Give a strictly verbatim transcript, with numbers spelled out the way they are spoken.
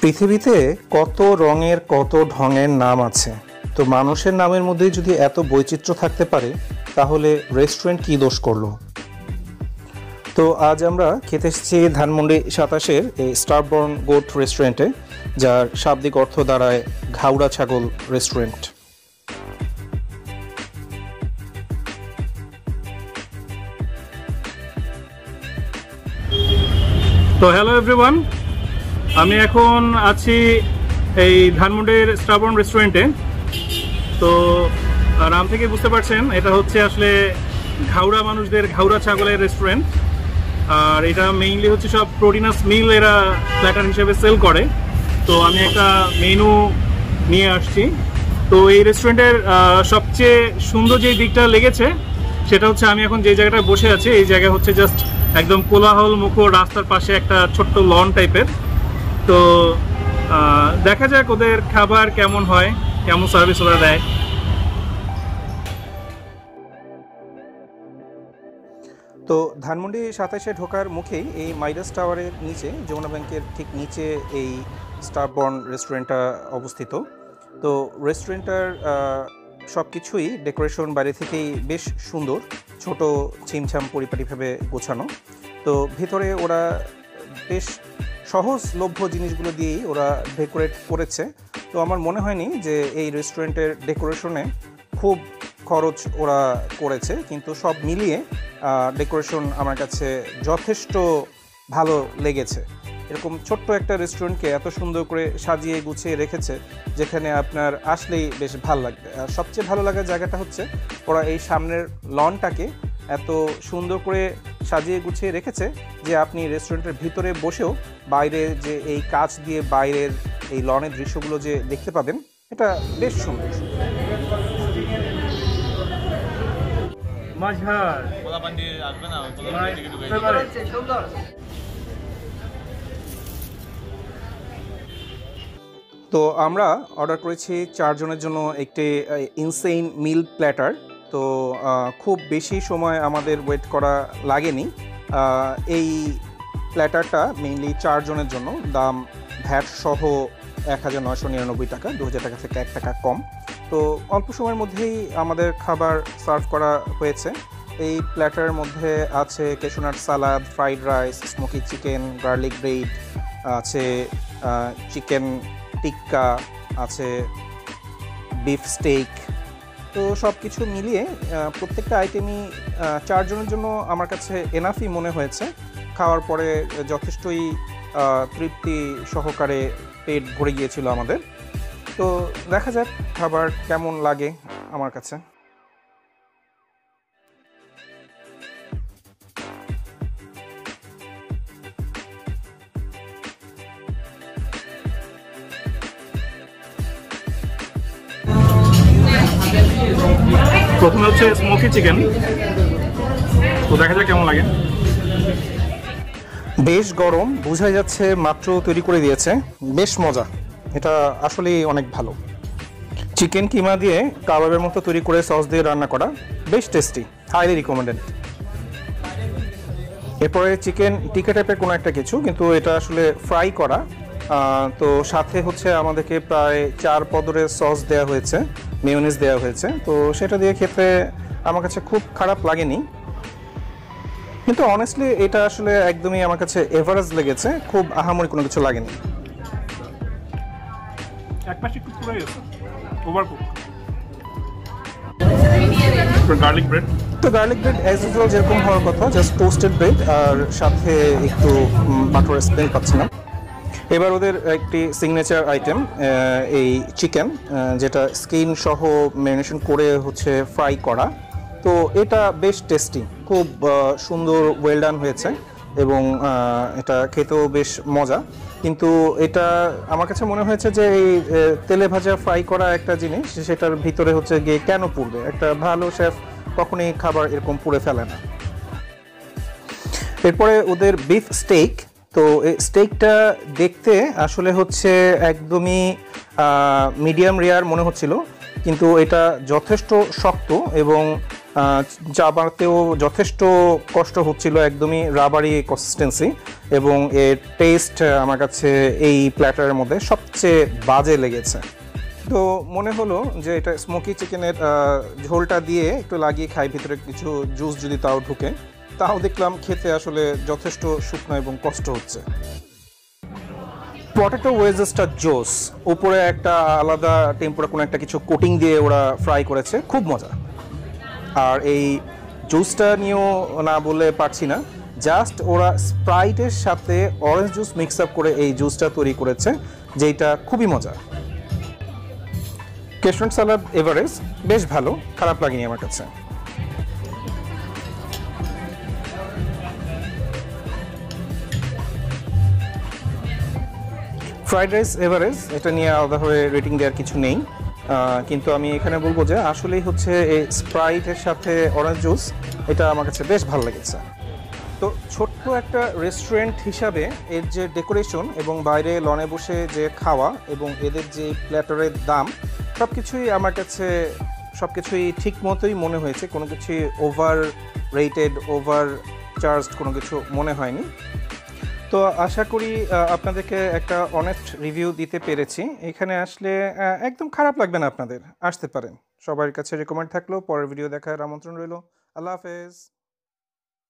পৃথিবীতে কত রঙের কত ঢঙের নাম আছে, তো মানুষের নামের মধ্যেই যদি এত বৈচিত্র্য থাকতে পারে তাহলে রেস্টুরেন্ট কী দোষ করলো। তো আজ আমরা খেতে এসেছি ধানমন্ডি সাতাশের এই স্টারবর্ন গোট রেস্টুরেন্টে, যার শাব্দিক অর্থ দাঁড়ায় ঘাউড়া ছাগল রেস্টুরেন্ট। তো হ্যালো এভরিওয়ান, আমি এখন আছি এই ধানমন্ডির স্টারবর্ন রেস্টুরেন্টে। তো নাম থেকে বুঝতে পারছেন এটা হচ্ছে আসলে ঘাউড়া মানুষদের ঘাউড়া ছাগলের রেস্টুরেন্ট। আর এটা মেইনলি হচ্ছে সব প্রোটিনাস মিল এরা প্ল্যাটার হিসেবে সেল করে। তো আমি একটা মেনু নিয়ে আসছি। তো এই রেস্টুরেন্টের সবচেয়ে সুন্দর যে দিকটা লেগেছে সেটা হচ্ছে আমি এখন যে জায়গাটায় বসে আছি, এই জায়গায় হচ্ছে জাস্ট একদম কোলাহল মুখর রাস্তার পাশে একটা ছোট্ট লন টাইপের। তো দেখা যাক ওদের খাবার কেমন হয়, কেমন সার্ভিস ওরা দেয়। তো ধানমন্ডি সাতাশে ঢোকার মুখেই এই মাইডাস টাওয়ারের নিচে, যমুনা ব্যাংকের ঠিক নিচে এই স্টারবর্ন রেস্টুরেন্টটা অবস্থিত। তো রেস্টুরেন্টটার সব কিছুই ডেকোরেশন বাইরে থেকেই বেশ সুন্দর, ছোট ছিমছাম পরিপাটিভাবে গোছানো। তো ভেতরে ওরা বেশ সহজলভ্য জিনিসগুলো দিয়েই ওরা ডেকোরেট করেছে। তো আমার মনে হয়নি যে এই রেস্টুরেন্টের ডেকোরেশনে খুব খরচ ওরা করেছে, কিন্তু সব মিলিয়ে ডেকোরেশন আমার কাছে যথেষ্ট ভালো লেগেছে। এরকম ছোট্ট একটা রেস্টুরেন্টকে এত সুন্দর করে সাজিয়ে গুছিয়ে রেখেছে, যেখানে আপনার আসলেই বেশ ভালো লাগবে। আর সবচেয়ে ভালো লাগার জায়গাটা হচ্ছে ওরা এই সামনের লনটাকে এত সুন্দর করে সাজিয়ে গুছিয়ে রেখেছে যে আপনি রেস্টুরেন্টের ভিতরে বসেও বাইরে যে এই কাচ দিয়ে বাইরের এই লনের দৃশ্যগুলো যে দেখতে পাবেন, এটা বেশ সুন্দর। তো আমরা অর্ডার করেছি চারজনের জন্য একটি ইনসেইন মিল প্ল্যাটার। তো খুব বেশি সময় আমাদের ওয়েট করা লাগেনি। এই প্ল্যাটারটা মেইনলি চারজনের জন্য, দাম ভ্যাট সহ এক হাজার নয়শো নিরানব্বই টাকা, দু হাজার টাকা থেকে এক টাকা কম। তো অল্প সময়ের মধ্যেই আমাদের খাবার সার্ভ করা হয়েছে। এই প্ল্যাটারের মধ্যে আছে cashew nut salad, fried rice, smoky chicken, garlic bread আছে, চিকেন টিক্কা আছে, বিফ স্টেক। তো সব কিছু মিলিয়ে প্রত্যেকটা আইটেমই চারজনের জন্য আমার কাছে এনাফই মনে হয়েছে। খাওয়ার পরে যথেষ্টই তৃপ্তি সহকারে পেট ভরে গিয়েছিল আমাদের। তো দেখা যাক খাবার কেমন লাগে আমার কাছে। প্রথমে হচ্ছে স্মোকি চিকেন, তো দেখা যাক কেমন লাগে। বেশ গরম, বোঝাই যাচ্ছে মাত্র তৈরি করে দিয়েছে। বেশ মজা, এটা আসলেই অনেক ভালো। চিকেন কিমা দিয়ে কাবাবের মতো তৈরি করে সস দিয়ে রান্না করা, বেশ টেস্টি, হাইলি রিকমেন্ডেড। এরপরে চিকেন টিকা টাইপের কোনো একটা কিছু, কিন্তু এটা আসলে ফ্রাই করা। তো সাথে হচ্ছে আমাদেরকে প্রায় চার পদরের সস দেওয়া হয়েছে, মেয়োনিজ দেওয়া হয়েছে। তো সেটা দিয়ে খেতে আমার কাছে খুব খারাপ লাগেনি, কিন্তু অনেস্টলি এটা আসলে একদমই আমার কাছে এভারেজ লেগেছে, খুব আহামরি কোনো কিছু লাগেনি। এক পাশে একটু পুরাই আছে, ওভারকুক। গার্লিক ব্রেড, তো গার্লিক ব্রেড অ্যাজ ইউজুয়াল যেরকম হওয়ার কথা, জাস্ট টোস্টেড ব্রেড, আর সাথে একটু বাটার স্মেল পাচ্ছিলাম। এবার ওদের একটি সিগনেচার আইটেম এই চিকেন, যেটা স্কিন সহ ম্যারিনেশন করে হচ্ছে ফ্রাই করা। তো এটা বেশ টেস্টি, খুব সুন্দর ওয়েল ডান হয়েছে এবং এটা খেতেও বেশ মজা। কিন্তু এটা আমার কাছে মনে হয়েছে যে এই তেলে ভাজা ফ্রাই করা একটা জিনিস, সেটার ভিতরে হচ্ছে গিয়ে কেন পুড়বে? একটা ভালো শেফ কখনই খাবার এরকম পুড়ে ফেলে না। এরপরে ওদের বিফ স্টেক। তো এই স্টেকটা দেখতে আসলে হচ্ছে একদমই মিডিয়াম রেয়ার মনে হচ্ছিল, কিন্তু এটা যথেষ্ট শক্ত এবং চাবাতেও যথেষ্ট কষ্ট হচ্ছিল, একদমই রাবারি কনসিস্টেন্সি, এবং এর টেস্ট আমার কাছে এই প্ল্যাটারের মধ্যে সবচেয়ে বাজে লেগেছে। তো মনে হলো যে এটা স্মোকি চিকেনের ঝোলটা দিয়ে একটু লাগিয়ে খাই, ভিতরে কিছু জুস যদি তাও ঢুকে, তাও দেখলাম খেতে আসলে যথেষ্ট শুকনো এবং কষ্ট হচ্ছে। পটেটো ওয়েজেসটা জোস, উপরে একটা আলাদা টেম্পোরা কোনো একটা কিছু কোটিং দিয়ে ওরা ফ্রাই করেছে, খুব মজা। আর এই জুসটা নিয়েও না বলে পারছি না, জাস্ট ওরা স্প্রাইটের সাথে অরেঞ্জ জুস মিক্স আপ করে এই জুসটা তৈরি করেছে, যেটা খুবই মজা। কেশরন সালাদ এভারেজ বেশ ভালো, খারাপ লাগেনি আমার কাছে। ফ্রাইড রাইস এভারেজ, এটা নিয়ে আলাদাভাবে রেটিং দেওয়ার কিছু নেই, কিন্তু আমি এখানে বলবো যে আসলেই হচ্ছে এই স্প্রাইটের সাথে অরেঞ্জ জুস, এটা আমার কাছে বেশ ভালো লেগেছে। তো ছোট্ট একটা রেস্টুরেন্ট হিসাবে এর যে ডেকোরেশন এবং বাইরে লনে বসে যে খাওয়া এবং এদের যে প্ল্যাটারের দাম, সব কিছুই আমার কাছে সব কিছুই ঠিক মতোই মনে হয়েছে, কোনো কিছুই ওভার রেটেড, ওভার চার্জড কোনো কিছু মনে হয়নি। তো আশা করি আপনাদেরকে একটা অনেস্ট রিভিউ দিতে পেরেছি। এখানে আসলে একদম খারাপ লাগবে না, আপনাদের আসতে পারেন। সবার কাছে রেকমেন্ড থাকলো, পরের ভিডিও দেখার আমন্ত্রণ রইল। আল্লাহ হাফেজ।